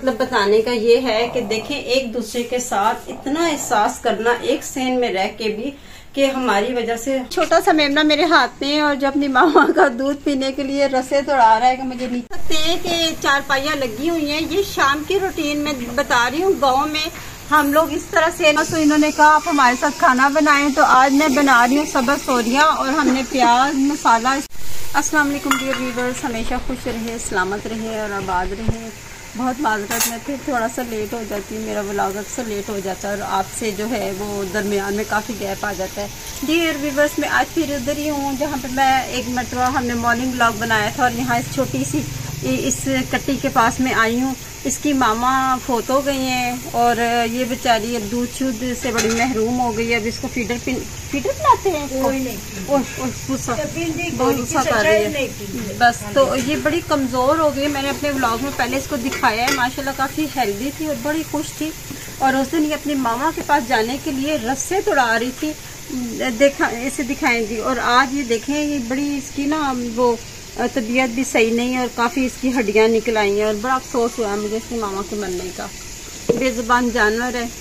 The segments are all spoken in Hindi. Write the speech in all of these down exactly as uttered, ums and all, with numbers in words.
मतलब बताने का ये है कि देखें एक दूसरे के साथ इतना एहसास करना एक सेन में रह के भी कि हमारी वजह से। छोटा सा मेमना मेरे हाथ में है और जब अपनी मामा का दूध पीने के लिए रसे तोड़ा रहा है कि मुझे नहीं सकते हैं कि चार पाइयाँ लगी हुई हैं। ये शाम की रूटीन में बता रही हूँ। गाँव में हम लोग इस तरह से, तो इन्होंने कहा आप हमारे साथ खाना बनाएं, तो आज मैं बना रही हूँ सब्ज़ तोरियाँ और हमने प्याज मसाला। अस्सलाम वालेकुम डियर व्यूअर्स, हमेशा खुश रहे, सलामत रहे और आबाद रहे। बहुत माजरत में फिर थोड़ा सा लेट हो जाती है, मेरा व्लॉग अक्सर लेट हो जाता है और आपसे जो है वो दरमियान में काफ़ी गैप आ जाता है। डियर व्यूअर्स, मैं आज फिर उधर ही हूँ जहाँ पे मैं एक मरतबा हमने मॉर्निंग व्लॉग बनाया था और यहाँ इस छोटी सी इस कट्टी के पास में आई हूँ। इसकी मामा फोत हो गई हैं और ये बेचारी अब दूध शूध से बड़ी महरूम हो गई है। अब इसको फीडर पिन फीडर पिलाते हैं, बहुत गुस्सा कर रही है बस। तो ये बड़ी कमज़ोर हो गई। मैंने अपने व्लॉग में पहले इसको दिखाया है, माशाल्लाह काफ़ी हेल्दी थी और बड़ी खुश थी। और उस दिन ये अपनी मामा के पास जाने के लिए रस्से तोड़ा रही थी, देखा इसे दिखाएंगी। और आज ये देखें, ये बड़ी इसकी ना वो तबीयत भी सही नहीं और काफ़ी इसकी हड्डियां निकल आई हैं और बड़ा अफसोस हुआ मुझे इसकी मामा के मरने का। बेजुबान जानवर है।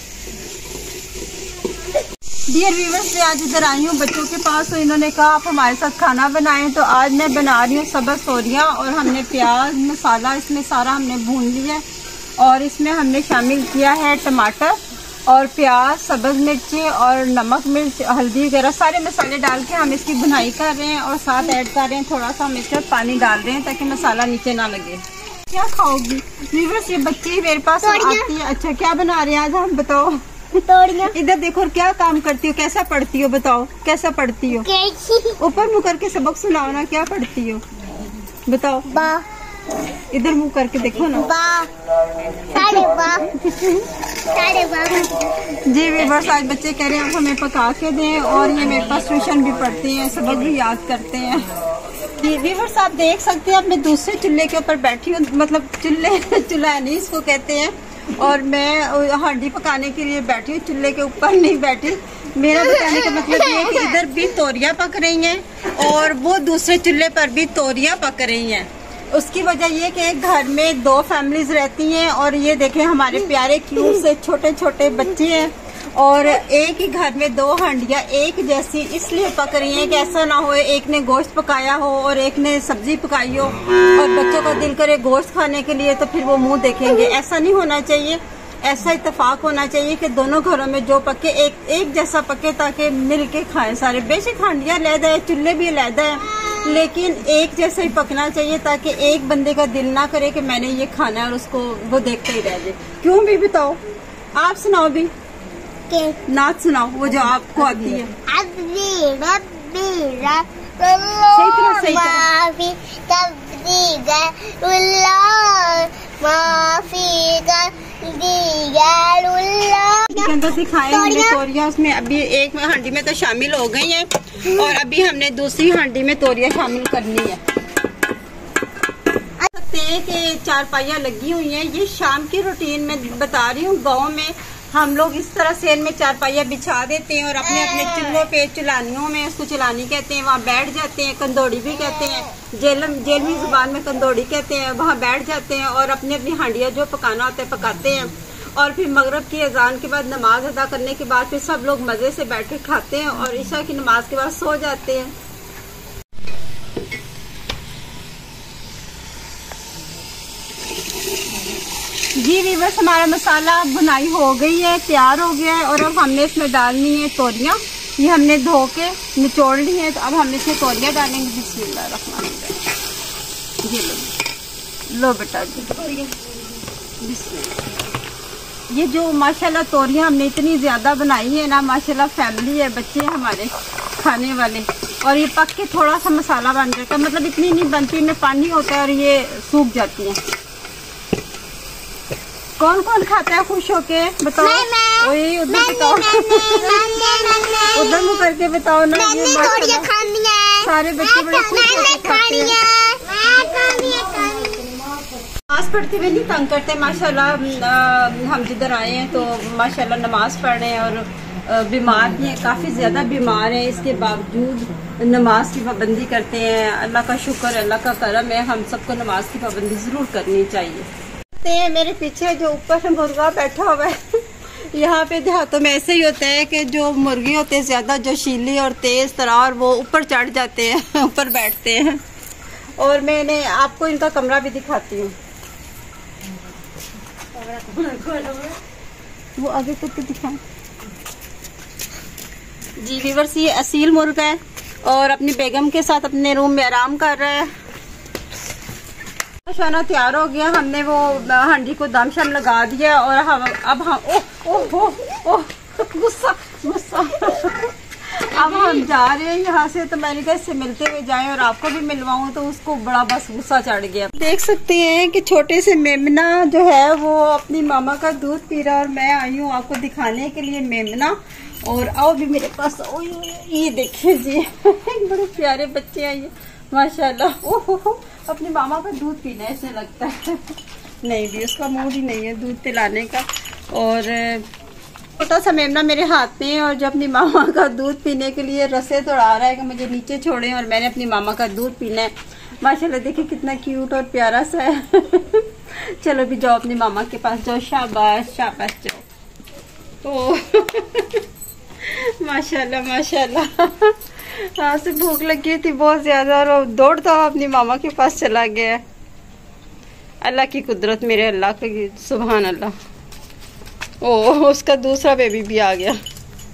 डियर व्यूअर्स, मैं आज इधर आई हूँ बच्चों के पास, तो इन्होंने कहा आप हमारे साथ खाना बनाएं, तो आज मैं बना रही हूँ सब्ज़ तोरियाँ और हमने प्याज मसाला इसमें सारा हमने भून लिया है और इसमें हमने शामिल किया है टमाटर और प्याज, सब्ज़ मिर्ची और नमक मिर्च हल्दी वगैरह सारे मसाले डाल के हम इसकी भुनाई कर रहे हैं और साथ ऐड कर रहे हैं थोड़ा सा हम इसमें पानी डाल रहे हैं ताकि मसाला नीचे ना लगे। क्या खाओगी व्यूअर्स? ये बच्चे मेरे पास आती है। अच्छा, क्या बना रहे हैं आज हम? बताओ। तोड़ियां। इधर देखो, और क्या काम करती हो, कैसा पढ़ती हो? बताओ कैसा पढ़ती हो? ऊपर मुँह करके सबक सुनाओ ना, क्या पढ़ती हो बताओ? बा। इधर मुंह करके देखो ना। बा। साढ़े बा। साढ़े बा। जी व्यूअर्स, आज बच्चे कह रहे हैं आप हमें पका के दें और ये मेरे पास ट्यूशन भी पढ़ते हैं, सबक भी याद करते हैं। व्यूअर्स, आप देख सकते हैं, अब मैं दूसरे चूल्हे के ऊपर बैठी हूँ, मतलब चूल्हे चूल्हा नहीं इसको कहते हैं, और मैं हांडी पकाने के लिए बैठी हूँ, चूल्हे के ऊपर नहीं बैठी। मेरा बताने का मतलब ये है कि इधर भी तोरियां पक रही हैं और वो दूसरे चूल्हे पर भी तोरियां पक रही हैं। उसकी वजह ये कि एक घर में दो फैमिलीज रहती हैं और ये देखें हमारे प्यारे क्यूट से छोटे छोटे बच्चे हैं और एक ही घर में दो हांडियां एक जैसी इसलिए पक रही हैं कि ऐसा ना हो एक ने गोश्त पकाया हो और एक ने सब्जी पकाई हो और बच्चों का दिल करे गोश्त खाने के लिए तो फिर वो मुंह देखेंगे। ऐसा नहीं होना चाहिए। ऐसा इत्तेफाक होना चाहिए कि दोनों घरों में जो पके एक एक जैसा पके ताकि मिल के खाएं सारे। बेशक हांडियां अलहदा है, चूल्हे भी अलहदा है, लेकिन एक जैसा ही पकना चाहिए ताकि एक बंदे का दिल ना करे कि मैंने ये खाना है और उसको वो देखते ही रह जाए। क्यों भी बताओ? आप सुनाओ भी, नाच सुनाओ वो जो आपको आती है। सही तरह सही के अंदर सिखाए हमने तोरियां, उसमें अभी एक हांडी में तो शामिल हो गई हैं और अभी हमने दूसरी हांडी में तोरियां शामिल करनी है। सकते हैं कि चार पाइयाँ लगी हुई हैं। ये शाम की रूटीन में बता रही हूँ। गाँव में हम लोग इस तरह से इनमें चार पाइयाँ बिछा देते हैं और अपने अपने चूल्हों पे चुलानियों में, उसको चुलानी कहते हैं, वहाँ बैठ जाते हैं। कंदोड़ी भी कहते हैं, जेल जेलवी जुबान में कंदोड़ी कहते हैं। वहाँ बैठ जाते हैं और अपनी अपनी हांडियाँ जो पकाना होता है पकाते हैं और फिर मगरिब की अजान के बाद नमाज अदा करने के बाद फिर सब लोग मजे से बैठ के खाते हैं और ईशा की नमाज के बाद सो जाते हैं। जी व्यूअर्स, हमारा मसाला बुनाई हो गई है, तैयार हो गया है और अब हमने इसमें डालनी है तोरियां। ये हमने धो के निचोड़ ली है, तो अब हम इसमें तोरियां डालेंगे। बिस्मिल्लाह रहमान रहीम। ये लो लो बेटा जी, बिस्मिल्लाह। ये जो माशाल्लाह तोरियां हमने इतनी ज्यादा बनाई है ना, माशाल्लाह फैमिली है, बच्चे हैं हमारे खाने वाले, और ये पक के थोड़ा सा मसाला बन जाता है, मतलब इतनी नहीं बनती, इनमें पानी होता है और ये सूख जाती है। कौन कौन खाता है खुश होके? बताओ। वही उधर बताओ, उधर मुँह करके बताओ ना। ये सारे बच्चे बड़े खुश होके खाते हैं। नमाज पढ़ते हुए नहीं तंग करते माशाल्लाह। हम जिधर आए हैं तो माशाल्लाह नमाज पढ़ रहे हैं और बीमार भी हैं, काफ़ी ज़्यादा बीमार हैं, इसके बावजूद नमाज की पाबंदी करते हैं। अल्लाह का शुक्र, अल्लाह का करम है, हम सबको नमाज की पाबंदी ज़रूर करनी चाहिए। मेरे पीछे जो ऊपर मुर्गा बैठा हुआ है यहाँ पे देहातों में ऐसे ही होता है कि जो मुर्गी होते हैं ज्यादा जोशीली और तेज तरार, वो ऊपर चढ़ जाते हैं, ऊपर बैठते हैं। और मैंने आपको इनका कमरा भी दिखाती हूँ, वो आगे तक तो दिखाएं जी व्यूअर्स। ये असील मुर्गा है और अपनी बेगम के साथ अपने रूम में आराम कर रहा है। खाना तैयार हो गया, हमने वो हांडी को दम शम लगा दिया और हम अब हम ओह ओह ओह ओह गुस्सा गुस्सा अब हम जा रहे हैं यहाँ से। तो मैंने कहा इससे मिलते हुए जाएं और आपको भी मिलवाऊं, तो उसको बड़ा बस गुस्सा चढ़ गया। देख सकते हैं कि छोटे से मेमना जो है वो अपनी मामा का दूध पी रहा, और मैं आई हूँ आपको दिखाने के लिए मेमना। और आओ भी मेरे पास, ओ ये देखिए जी बड़े प्यारे बच्चे हैं ये माशाल्लाह। ओह अपनी मामा का दूध पीना ऐसे लगता है नहीं भी उसका मूड ही नहीं है दूध पिलाने का। और छोटा सा मेमना मेरे हाथ में है और जो अपनी मामा का दूध पीने के लिए रसे तोड़ा रहा है कि मुझे नीचे छोड़े और मैंने अपनी मामा का दूध पीना है। माशाल्लाह देखिए कितना क्यूट और प्यारा सा है चलो भी जाओ अपनी मामा के पास जाओ, शाबाश शाबाश जाओ। ओ माशाल्लाह माशाल्लाह। हाँ से भूख लगी थी बहुत ज्यादा और दौड़ता हुआ अपनी मामा के पास चला गया। अल्लाह की कुदरत, मेरे अल्लाह की सुभान अल्लाह। ओ उसका दूसरा बेबी भी आ गया।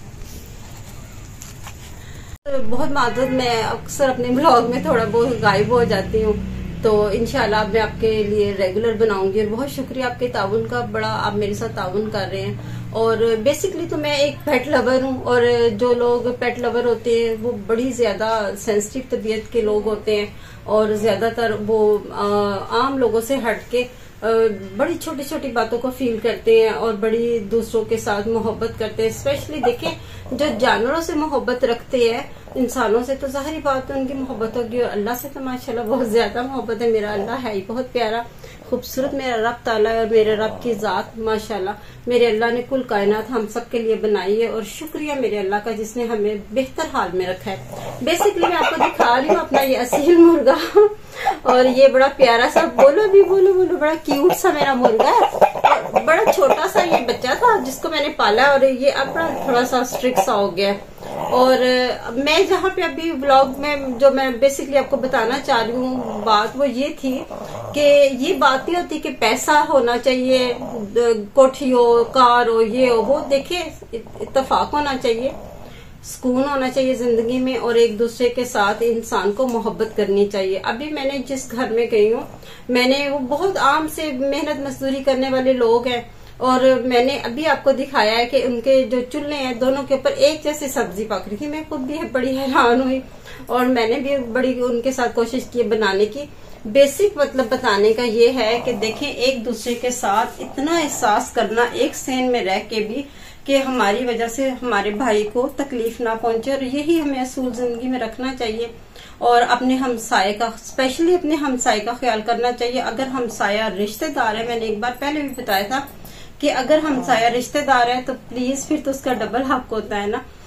बहुत माजूद, मैं अक्सर अपने ब्लॉग में थोड़ा बहुत गायब हो जाती हूँ, तो इंशाल्लाह मैं आपके लिए रेगुलर बनाऊंगी। और बहुत शुक्रिया आपके ताउन का, बड़ा आप मेरे साथ ताउन कर रहे हैं। और बेसिकली तो मैं एक पेट लवर हूँ, और जो लोग पेट लवर होते हैं वो बड़ी ज्यादा सेंसिटिव तबीयत के लोग होते हैं और ज्यादातर वो आ, आम लोगों से हटके बड़ी छोटी छोटी बातों को फील करते हैं और बड़ी दूसरों के साथ मोहब्बत करते हैं। स्पेशली देखें जो जानवरों से मोहब्बत रखते हैं, इंसानों से तो जाहिर बात है उनकी मोहब्बत होगी, और अल्लाह से तो माशाल्लाह बहुत ज्यादा मोहब्बत है। मेरा अल्लाह है ही बहुत प्यारा खूबसूरत, मेरा रब ताला है और मेरे रब की जात माशाल्लाह। मेरे अल्लाह ने कुल कायनात हम सब के लिए बनाई है, और शुक्रिया मेरे अल्लाह का जिसने हमें बेहतर हाल में रखा है। बेसिकली मैं आपको दिखा रही हूँ अपना ये असील मुर्गा और ये बड़ा प्यारा सा, बोलो भी बोलो बोलो, बड़ा क्यूट सा मेरा मुर्गा है। बड़ा छोटा सा ये बच्चा था जिसको मैंने पाला, और ये अब बड़ा थोड़ा सा स्ट्रिक्ट सा हो गया। और मैं जहाँ पे अभी व्लॉग में जो मैं बेसिकली आपको बताना चाह रही हूँ बात, वो ये थी कि ये बात नहीं होती कि पैसा होना चाहिए, कोठी हो, कार हो, ये हो वो, देखिए इत्तेफाक होना चाहिए, सुकून होना चाहिए जिंदगी में, और एक दूसरे के साथ इंसान को मोहब्बत करनी चाहिए। अभी मैंने जिस घर में गई हूँ, मैंने वो बहुत आम से मेहनत मजदूरी करने वाले लोग हैं, और मैंने अभी आपको दिखाया है कि उनके जो चूल्हे हैं दोनों के ऊपर एक जैसी सब्जी पक रही थी। मैं खुद भी बड़ी हैरान हुई और मैंने भी बड़ी उनके साथ कोशिश की बनाने की। बेसिक मतलब बताने का ये है कि देखें एक दूसरे के साथ इतना एहसास करना एक सेन में रह के भी कि हमारी वजह से हमारे भाई को तकलीफ ना पहुंचे, और यही हमें असूल जिंदगी में रखना चाहिए। और अपने हमसाये का, स्पेशली अपने हमसाये का ख्याल करना चाहिए। अगर हमसाया रिश्तेदार है, मैंने एक बार पहले भी बताया था कि अगर हमसाया रिश्तेदार है तो प्लीज फिर तो उसका डबल हक होता है ना।